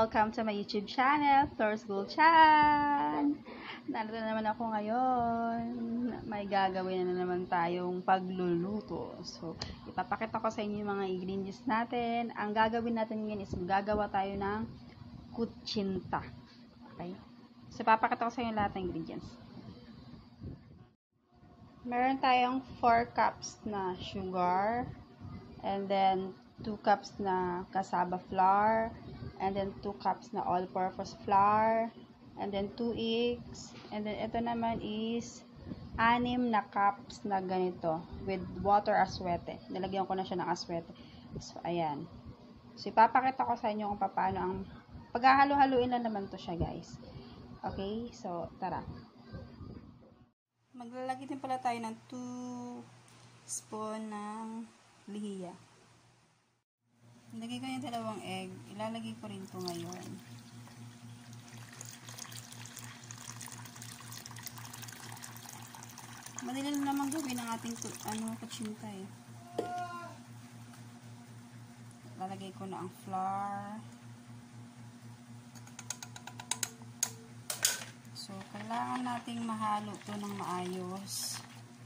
Welcome to my YouTube channel, Flora's Gold Chan! Narito na naman ako ngayon. May gagawin na naman tayong pagluluto. So, ipapakita ko sa inyo yung mga ingredients natin. Ang gagawin natin ngayon is gagawa tayo ng kutsenta. Okay? So, ipapakita ko sa inyo lahat ng ingredients. Meron tayong 4 cups na sugar. And then, 2 cups na cassava flour. And then 2 cups na all-purpose flour, and then 2 eggs, and then ito naman is 6 na cups na ganito with water aswete. Nilagyan ko na siya ng aswete. So ayan. So ipapakita ko sa inyo kung paano ang paghahalo-haluin lang naman to siya, guys. Okay? So tara. Maglalagay din pala tayo ng 2 spoon ng lihiya. Ilagay ko yung 2 egg. Ilalagay ko rin ito ngayon. Madali lang naman gawin ang ating kutsenta eh. Ilalagay ko na ang flour. So, kailangan nating mahalo ito ng maayos.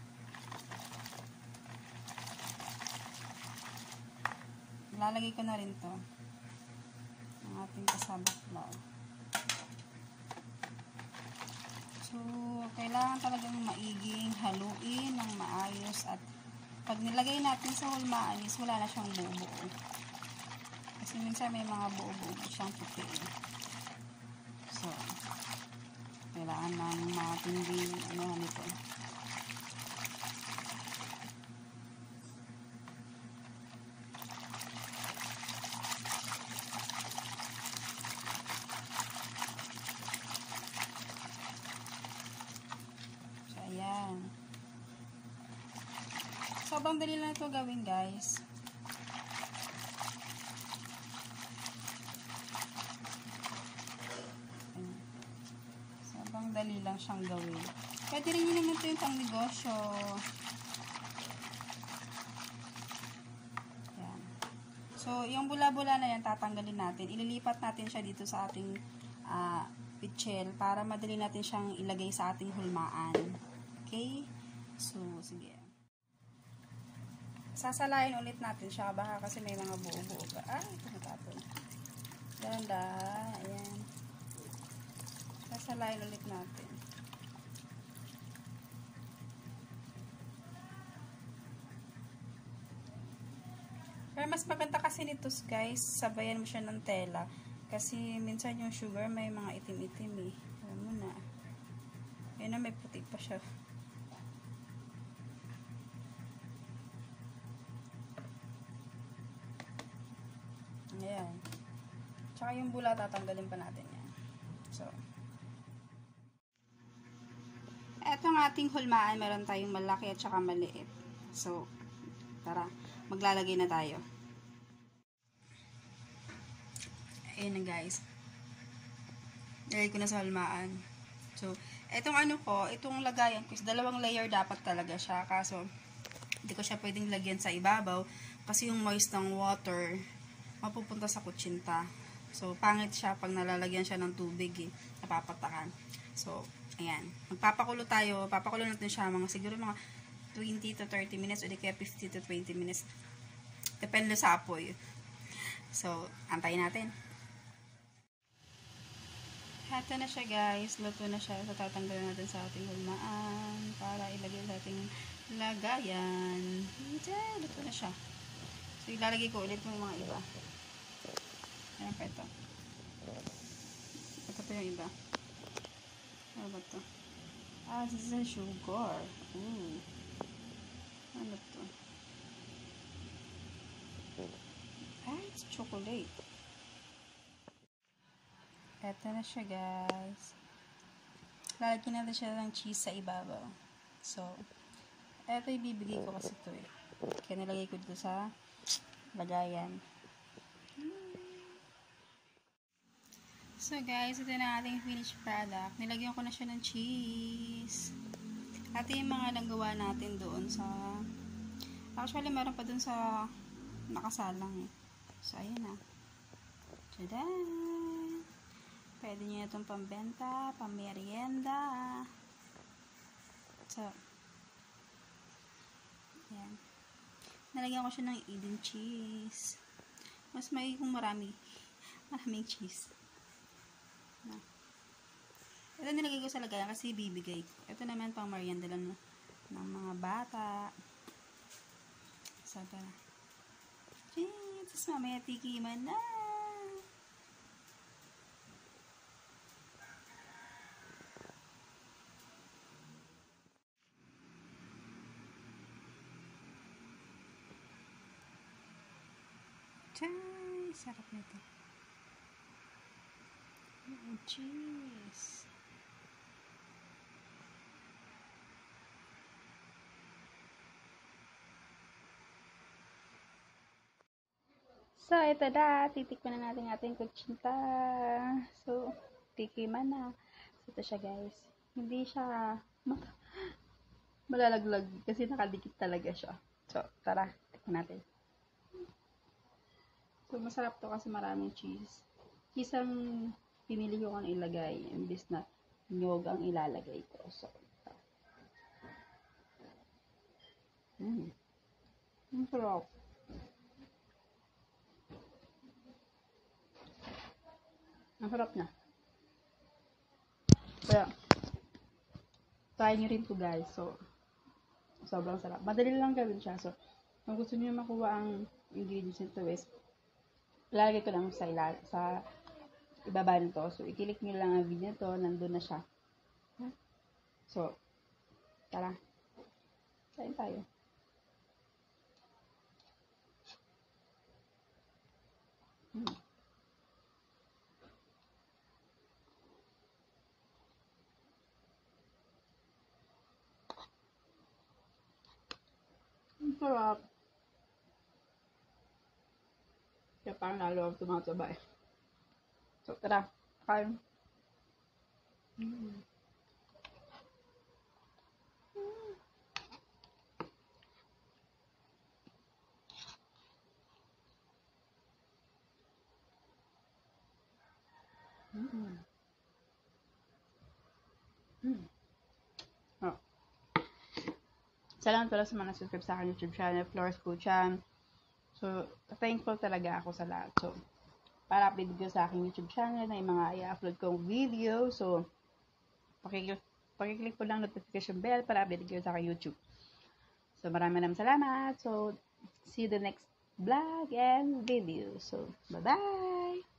Lalagay ko na rin to ang ating cassava flour. So, kailangan talagang maiging haluin ng maayos at pag nilagay natin sa hulmaan is wala na siyang buo-buo. Kasi minsan may mga buo-buo siyang puti. So, kailangan ng matinding nito. Ayan. Sobrang dali lang ito gawin, guys. Ayan. Sobrang dali lang siyang gawin. Pwede rin yun naman ito yung pang negosyo. Ayan. So, yung bula-bula na yan, tatanggalin natin. Ililipat natin siya dito sa ating pichel para madali natin siyang ilagay sa ating hulmaan. Okay? So, sige. Sasalayin ulit natin siya. Baka kasi may mga buo-buo pa. Ito natapon. Ganda. Ayan. Sasalayin ulit natin. Pero mas maganda kasi nito, guys. Sabayan mo siya ng tela. Kasi minsan yung sugar may mga itim-itim eh. Alam mo na. Ayan na, may puti pa siya. Ayan. Tsaka yung bula, tatanggalin pa natin yan. So, etong ating hulmaan, meron tayong malaki at saka maliit. So, tara, maglalagay na tayo. Ayan na, guys. Lagay ko na sa hulmaan. So, etong itong lagayan ko is 2 layer dapat talaga siya. Kaso, hindi ko siya pwedeng lagyan sa ibabaw kasi yung moist ng water mapupunta sa kutsenta. So, pangit siya pag nalalagyan siya ng tubig eh. Napapatakan. So, ayan. Magpapakulo tayo. Papakulo natin siya siguro mga 20 to 30 minutes o di kaya 50 to 20 minutes. Depende sa apoy. So, antayin natin. Hato na siya, guys. Luto na siya. So, tatanggalin natin sa ating hulmaan para ilagay sa ating lagayan. Luto na siya. So, ilalagay ko ulit yung mga iba. Ayan pa ito. Ito pa yung iba. Ano ba ito? This is sugar. Ooh. Ano ito? It's chocolate. Ito na siya, guys. Lalagyan natin siya ng cheese sa ibabaw. So, ito ibibigay ko kasi ito eh. Kaya nilagay ko dito sa lagayan. So, guys, ito na ating finished product. Nilagyan ko na siya ng cheese. At yung mga nagawa natin doon sa... Actually, meron pa doon sa nakasalang eh. So, ayan na. Tada! Pwede nyo itong pambenta, pamerienda. So, yan. Nalagyan ko siya ng Eden cheese. Mas may kung maraming cheese. Ito nilagay ko sa lagayan kasi bibigay ko. Ito naman pang merienda lang ng mga bata. So, tara. Tapos mamaya tikiman na. Chay! Sarap nito. Cheese. So, ito na. Titikman na natin ating kutsenta. So, tikiman na. So, ito siya guys. Hindi siya malalaglag kasi nakadikit talaga siya. So, tara. Tikman natin. So, masarap to kasi maraming cheese. Cheese ang pinili ko kung ilagay. Imbis na nyog ang ilalagay ko. So, ang sarap. Ang sarap na. Kaya, try nyo rin to guys. So, sobrang sarap. Madali lang gawin siya. So, kung gusto nyo makuha ang ingredients nito is, lalagay ko lang sa ibaba nito. So, i-click nyo lang ang video nito. Nandun na siya. So, tara. Kain tayo. Ang sarap. Kaya parang lalo ang tumataba eh. So, tara. Kain. Oh. Salamat pala sa mga subscribe sa akin YouTube channel, Flora's Kutsenta. So, thankful talaga ako sa lahat. So, para update ko sa aking YouTube channel na yung mga i-upload kong video. So, pakiclick po lang notification bell para update ko sa aking YouTube. So, maraming salamat. So, see you the next vlog and video. So, bye-bye!